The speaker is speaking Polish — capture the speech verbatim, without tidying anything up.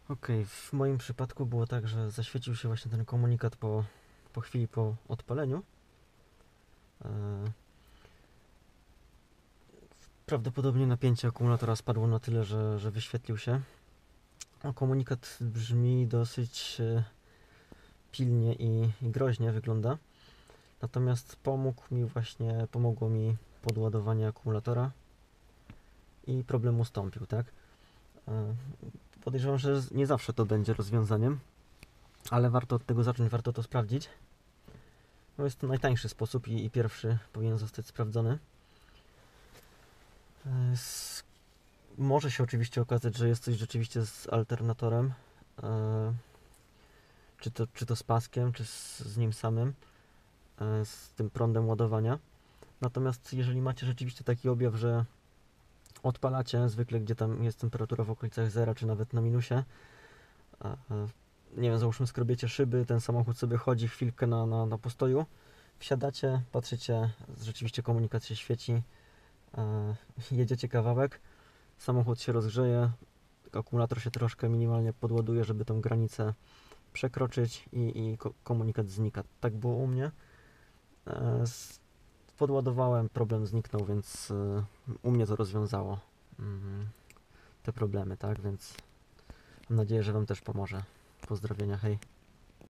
Ok, w moim przypadku było tak, że zaświecił się właśnie ten komunikat po, po chwili po odpaleniu. E, Prawdopodobnie napięcie akumulatora spadło na tyle, że, że wyświetlił się. A komunikat brzmi dosyć e, pilnie i, i groźnie wygląda. Natomiast pomógł mi właśnie, pomogło mi podładowanie akumulatora i problem ustąpił, tak? E, Podejrzewam, że nie zawsze to będzie rozwiązaniem, ale warto od tego zacząć, warto to sprawdzić. No jest to najtańszy sposób i, i pierwszy powinien zostać sprawdzony. E, s- Może się oczywiście okazać, że jest coś rzeczywiście z alternatorem, e, czy to, czy to z paskiem, czy z, z nim samym, e, z tym prądem ładowania. Natomiast jeżeli macie rzeczywiście taki objaw, że odpalacie zwykle, gdzie tam jest temperatura w okolicach zera, czy nawet na minusie, a, a, nie wiem, załóżmy skrobiecie szyby, ten samochód sobie chodzi chwilkę na, na, na postoju, wsiadacie, patrzycie, rzeczywiście komunikat się świeci, e, jedziecie kawałek, samochód się rozgrzeje, akumulator się troszkę minimalnie podładuje, żeby tą granicę przekroczyć i, i ko- komunikat znika. Tak było u mnie. E, s- Podładowałem, problem zniknął, więc e, u mnie to rozwiązało mm, te problemy, tak? Więc mam nadzieję, że Wam też pomoże. Pozdrowienia, hej.